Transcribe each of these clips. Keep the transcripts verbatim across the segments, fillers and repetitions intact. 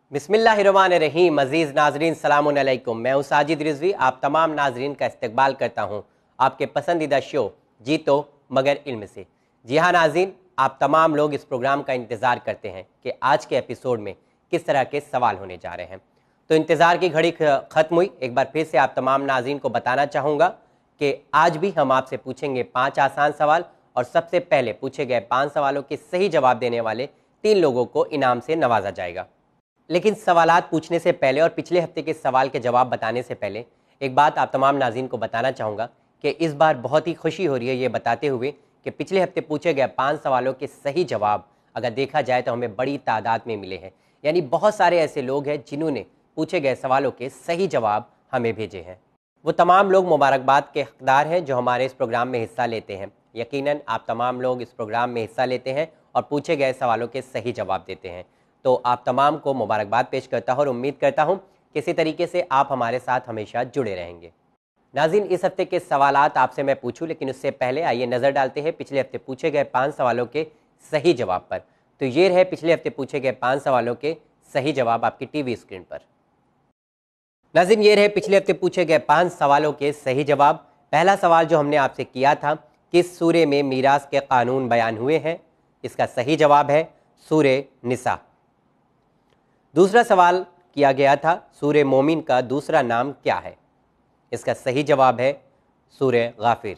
बिस्मिल्लाहिर्रहमानिर्रहीम। अज़ीज़ नाज़रीन सलामुन अलैकुम। मैं हूँ साजिद रिजवी। आप तमाम नाज़रीन का इस्तकबाल करता हूँ आपके पसंदीदा शो जी तो मगर इल्म से। जी हाँ नाज़रीन, आप तमाम लोग इस प्रोग्राम का इंतज़ार करते हैं कि आज के एपिसोड में किस तरह के सवाल होने जा रहे हैं। तो इंतज़ार की घड़ी ख़त्म हुई। एक बार फिर से आप तमाम नाज़रीन को बताना चाहूँगा कि आज भी हम आपसे पूछेंगे पाँच आसान सवाल, और सबसे पहले पूछे गए पाँच सवालों के सही जवाब देने वाले तीन लोगों को इनाम से नवाजा जाएगा। लेकिन सवालात पूछने से पहले और पिछले हफ्ते के सवाल के जवाब बताने से पहले एक बात आप तमाम नाज़रीन को बताना चाहूँगा कि इस बार बहुत ही खुशी हो रही है ये बताते हुए कि पिछले हफ्ते पूछे गए पाँच सवालों के सही जवाब अगर देखा जाए तो हमें बड़ी तादाद में मिले हैं। यानी बहुत सारे ऐसे लोग हैं जिन्होंने पूछे गए सवालों के सही जवाब हमें भेजे हैं। वो तमाम लोग मुबारकबाद के हकदार हैं जो हमारे इस प्रोग्राम में हिस्सा लेते हैं। यकीनन आप तमाम लोग इस प्रोग्राम में हिस्सा लेते हैं और पूछे गए सवालों के सही जवाब देते हैं। तो आप तमाम को मुबारकबाद पेश करता हूँ और उम्मीद करता हूँ कि इसी तरीके से आप हमारे साथ हमेशा जुड़े रहेंगे। नाज़रीन, इस हफ्ते के सवालात आपसे मैं पूछूं, लेकिन उससे पहले आइए नज़र डालते हैं पिछले हफ्ते पूछे गए पाँच सवालों के सही जवाब पर। तो ये रहे पिछले हफ्ते पूछे गए पाँच सवालों के सही जवाब आपकी टीवी स्क्रीन पर। नाज़रीन, ये रहे पिछले हफ्ते पूछे गए पाँच सवालों के सही जवाब। पहला सवाल जो हमने आपसे किया था, किस सूरे में मीरास के कानून बयान हुए हैं, इसका सही जवाब है सूरे निसा। दूसरा सवाल किया गया था, सूरे मोमिन का दूसरा नाम क्या है, इसका सही जवाब है सूरे गाफिर।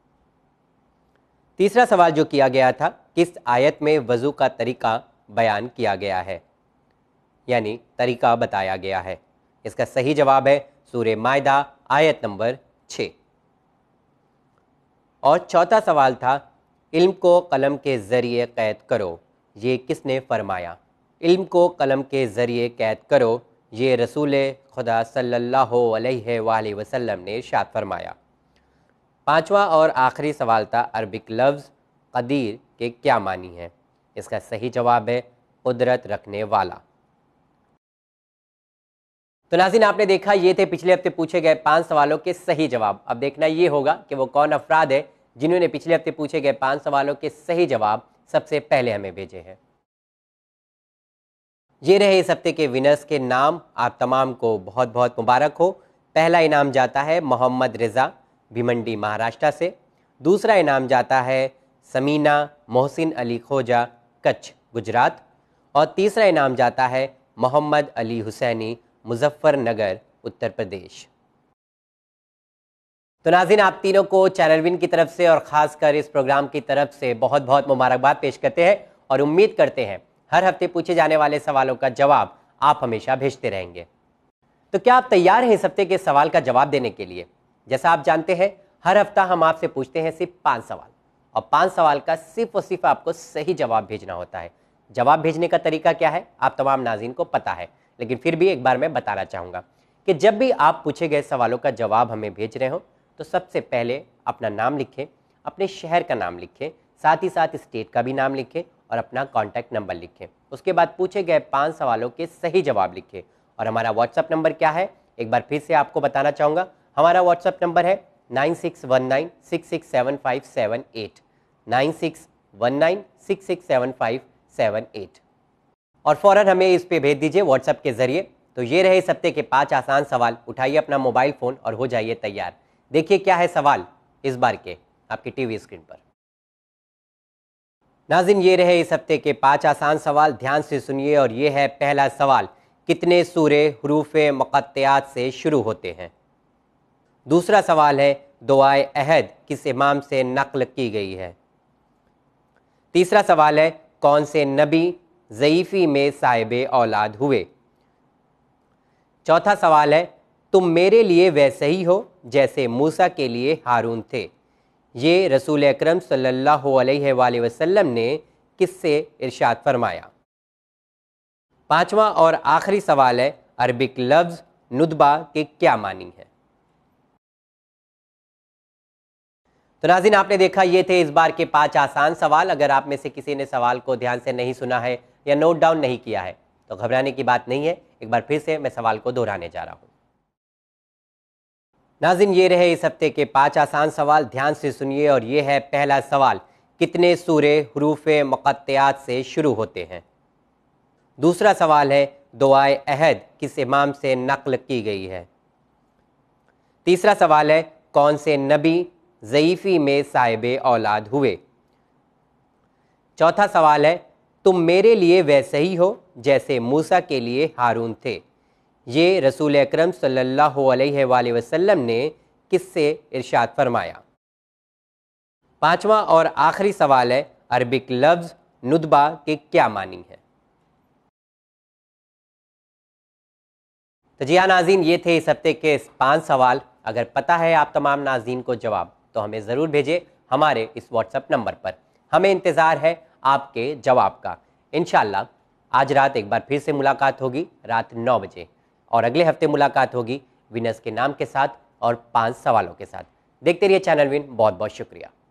तीसरा सवाल जो किया गया था, किस आयत में वज़ू का तरीका बयान किया गया है, यानी तरीका बताया गया है, इसका सही जवाब है सूरे मायदा आयत नंबर छः। और चौथा सवाल था, इल्म को कलम के ज़रिए कैद करो, ये किसने फरमाया। इल्म को कलम के ज़रिए कैद करो, ये रसूल खुदा सल्लल्लाहु अलैहि वसल्लम ने इरशाद फरमाया। पांचवा और आखिरी सवाल था, अरबिक लफ्ज़ कदीर के क्या मानी है, इसका सही जवाब है कुदरत रखने वाला। तो नाज़रीन, आपने देखा ये थे पिछले हफ्ते पूछे गए पांच सवालों के सही जवाब। अब देखना ये होगा कि वो कौन अफराद है जिन्होंने पिछले हफ्ते पूछे गए पांच सवालों के सही जवाब सबसे पहले हमें भेजे हैं। ये रहे इस हफ्ते के विनर्स के नाम। आप तमाम को बहुत बहुत मुबारक हो। पहला इनाम जाता है मोहम्मद रज़ा भिमंडी महाराष्ट्र से। दूसरा इनाम जाता है समीना मोहसिन अली खोजा कच्छ गुजरात। और तीसरा इनाम जाता है मोहम्मद अली हुसैनी मुजफ्फरनगर उत्तर प्रदेश। तो नाज़रीन, आप तीनों को चैनल विन की तरफ से और ख़ासकर इस प्रोग्राम की तरफ से बहुत बहुत मुबारकबाद पेश करते हैं और उम्मीद करते हैं हर हफ्ते पूछे जाने वाले सवालों का जवाब आप हमेशा भेजते रहेंगे। तो क्या आप तैयार हैं इस हफ्ते के सवाल का जवाब देने के लिए। जैसा आप जानते हैं, हर हफ्ता हम आपसे पूछते हैं सिर्फ पाँच सवाल, और पाँच सवाल का सिर्फ और सिर्फ आपको सही जवाब भेजना होता है। जवाब भेजने का तरीका क्या है आप तमाम नाज़रीन को पता है, लेकिन फिर भी एक बार मैं बताना चाहूँगा कि जब भी आप पूछे गए सवालों का जवाब हमें भेज रहे हो तो सबसे पहले अपना नाम लिखें, अपने शहर का नाम लिखें, साथ ही साथ स्टेट का भी नाम लिखें और अपना कॉन्टैक्ट नंबर लिखें। उसके बाद पूछे गए पांच सवालों के सही जवाब लिखें। और हमारा व्हाट्सएप नंबर क्या है एक बार फिर से आपको बताना चाहूँगा। हमारा व्हाट्सएप नंबर है nine six one nine six six seven five seven eight, nine six one nine six six seven five seven eight. और फ़ौरन हमें इस पे भेज दीजिए व्हाट्सएप के ज़रिए। तो ये रहे इस हफ्ते के पाँच आसान सवाल। उठाइए अपना मोबाइल फ़ोन और हो जाइए तैयार। देखिए क्या है सवाल इस बार के आपकी टीवी स्क्रीन पर। नाज़रीन, ये रहे इस हफ्ते के पाँच आसान सवाल। ध्यान से सुनिए और ये है पहला सवाल, कितने सूरे हुरूफ मुक़त्तआत से शुरू होते हैं। दूसरा सवाल है, दुआए अहद किस इमाम से नक़ल की गई है। तीसरा सवाल है, कौन से नबी ज़ईफ़ी में साहिब औलाद हुए। चौथा सवाल है, तुम मेरे लिए वैसे ही हो जैसे मूसा के लिए हारून थे, ये रसूल अकरम सल्लल्लाहु अलैहि वसल्लम ने किससे इरशाद फरमाया। पांचवा और आखिरी सवाल है, अरबिक लफ्ज़ नुदबा के क्या मानी है। तो नाज़रीन, आपने देखा ये थे इस बार के पांच आसान सवाल। अगर आप में से किसी ने सवाल को ध्यान से नहीं सुना है या नोट डाउन नहीं किया है तो घबराने की बात नहीं है। एक बार फिर से मैं सवाल को दोहराने जा रहा हूँ। नाज़रीन, ये रहे इस हफ्ते के पाँच आसान सवाल। ध्यान से सुनिए और ये है पहला सवाल, कितने सूरे हुरूफ मुक़त्तआत से शुरू होते हैं। दूसरा सवाल है, दुआए अहद किस इमाम से नकल की गई है? तीसरा सवाल है, कौन से नबी ज़ईफ़ी में साहिब औलाद हुए? चौथा सवाल है, तुम मेरे लिए वैसे ही हो जैसे मूसा के लिए हारून थे। ये रसूल अकरम सल्लल्लाहु अलैहि वसल्लम ने किससे इरशाद फरमाया? पांचवा और आखिरी सवाल है, अरबिक लफ्ज़ नुदबा के क्या मानी है? तो जी हाँ नाज़रीन, ये थे इस हफ्ते के पांच सवाल। अगर पता है आप तमाम नाज़रीन को जवाब, तो हमें ज़रूर भेजें हमारे इस व्हाट्सएप नंबर पर। हमें इंतज़ार है आपके जवाब का। इंशाअल्लाह आज रात एक बार फिर से मुलाकात होगी रात नौ बजे, और अगले हफ्ते मुलाकात होगी विनर्स के नाम के साथ और पांच सवालों के साथ। देखते रहिए चैनल विन। बहुत बहुत शुक्रिया।